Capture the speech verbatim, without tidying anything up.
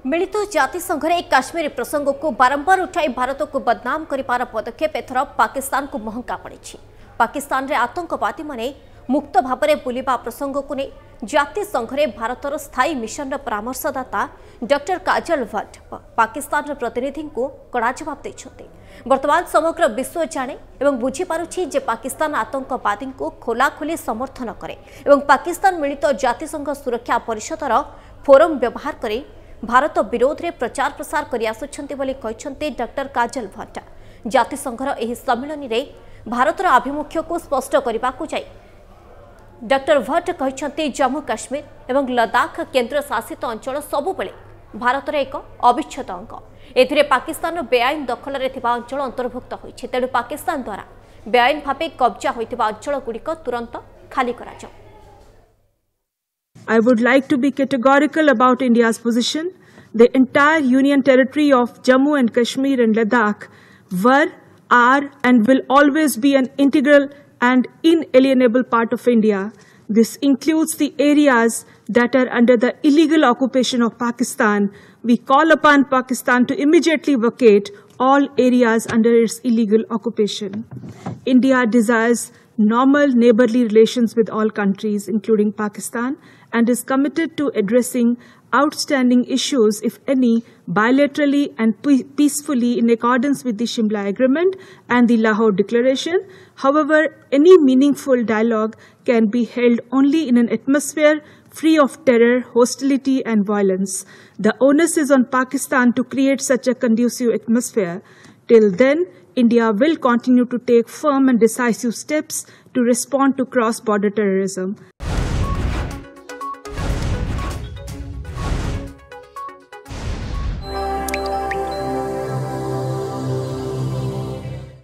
मिलित जातिसंघ में काश्मीर प्रसंग को बारंबार उठाई भारत को बदनाम कर पदक्षेप एथर पाकिस्तान को महंगा पड़ी। पाकिस्तान रे आतंकवादी माने मुक्त भाव में बुलवा प्रसंग को नहीं जातिसंघ में भारतर स्थायी मिशन परामर्शदाता डॉक्टर काजल भट्ट पाकिस्तान प्रतिनिधि को कड़ा जवाब देते। वर्तमान समग्र विश्व जाने एवं बुझीपारुछि जे पाकिस्तान आतंकवादी को खोलाखोली समर्थन करे एवं पाकिस्तान मिलित जातिसंघ सुरक्षा परिषदर फोरम व्यवहार करे भारत विरोध में प्रचार प्रसार कर डॉक्टर काजल भट्ट। जातिसंघर एही सम्मेलन में भारतर आभिमुख्य को स्पष्ट करने को जाई डॉक्टर भट्ट कहते जम्मू काश्मीर एवं लद्दाख केंद्र शासित अंचल सबुबले भारतर एक अविच्छेद अंग। एथिरे पाकिस्तान बेआईन दखल रे थिबा अंचल अंतर्भुक्त होइछि। तेणु पाकिस्तान द्वारा बेआईन भावे कब्जा होइतिबा अंचल गुड़िक तुरंत खाली करा जाओ। I would like to be categorical about India's position. The entire Union territory of Jammu and Kashmir and Ladakh were, are and will always be an integral and inalienable part of India. This includes the areas that are under the illegal occupation of Pakistan. We call upon Pakistan to immediately vacate all areas under its illegal occupation. India desires normal neighborly relations with all countries, including Pakistan, and is committed to addressing outstanding issues, if any, bilaterally and peacefully in accordance with the Shimla Agreement and the Lahore Declaration. However, any meaningful dialogue can be held only in an atmosphere free of terror, hostility and violence. The onus is on Pakistan to create such a conducive atmosphere. Till then, India will continue to take firm and decisive steps to respond to cross-border terrorism.